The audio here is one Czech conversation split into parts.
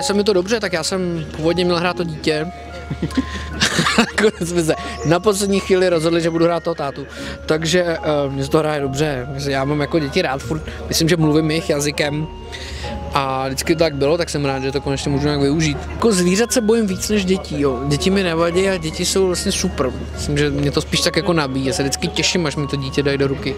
se mi to dobře, tak já jsem původně měl hrát to dítě. Jsme se na poslední chvíli rozhodli, že budu hrát toho tátu. Takže mě to hraje dobře. Já mám jako děti rád, furt myslím, že mluvím jejich jazykem. A vždycky to tak bylo, tak jsem rád, že to konečně můžu nějak využít. Jako zvířat se bojím víc než dětí, jo. Děti mi nevadí a děti jsou vlastně super. Myslím, že mě to spíš tak jako nabíjí. Já se vždycky těším, až mi to dítě dají do ruky.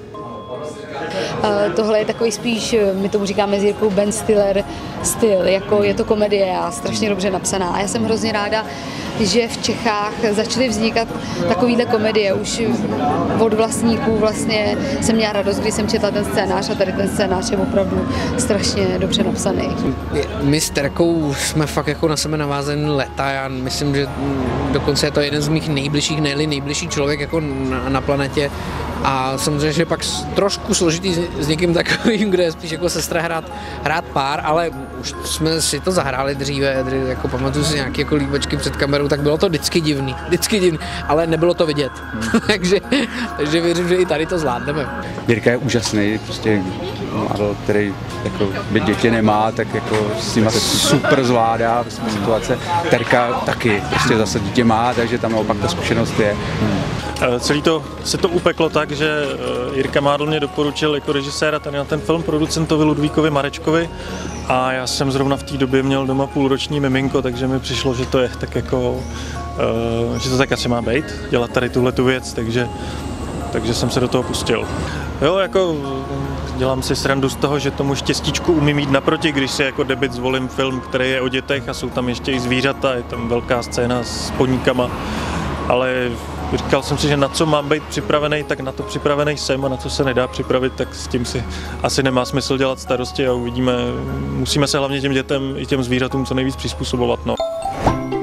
Tohle je takový spíš, my tomu říkáme s Jirkou Ben Stiller styl, jako je to komedie a strašně dobře napsaná. A já jsem hrozně ráda, že v Čechách začaly vznikat takovýhle komedie. Už od vlastníků vlastně jsem měla radost, když jsem četla ten scénář a tady ten scénář je opravdu strašně dobře napsaný. My s Terkou jsme fakt jako na sebe navázaný leta. Já myslím, že dokonce je to jeden z mých nejbližších, nejbližší člověk jako na planetě. A samozřejmě, že pak trošku složitý s někým takovým, kde je spíš jako sestra hrát pár, ale už jsme si to zahráli dříve, jako pamatuju si nějaké jako líbečky před kamerou, tak bylo to vždycky divný, ale nebylo to vidět. takže věřím, že i tady to zvládneme. Jirka je úžasný, prostě mladl, který jako by děti nemá, tak jako s nima super zvládá situace. Terka taky, prostě zase dítě má, takže tam naopak ta zkušenost je. Celý to se to upeklo tak, že Jirka Mádl mě doporučil jako režiséra tady na ten film producentovi Ludvíkovi Marečkovi a já jsem zrovna v té době měl doma půlroční miminko, takže mi přišlo, že to je tak jako, že to tak asi má být, dělat tady tuhletu věc, takže jsem se do toho pustil. Jo, jako dělám si srandu z toho, že tomu štěstíčku umím jít naproti, když si jako debut zvolím film, který je o dětech a jsou tam ještě i zvířata, je tam velká scéna s poníkama, ale říkal jsem si, že na co mám být připravený, tak na to připravený jsem a na co se nedá připravit, tak s tím si asi nemá smysl dělat starosti a uvidíme. Musíme se hlavně těm dětem i těm zvířatům co nejvíc přizpůsobovat. No.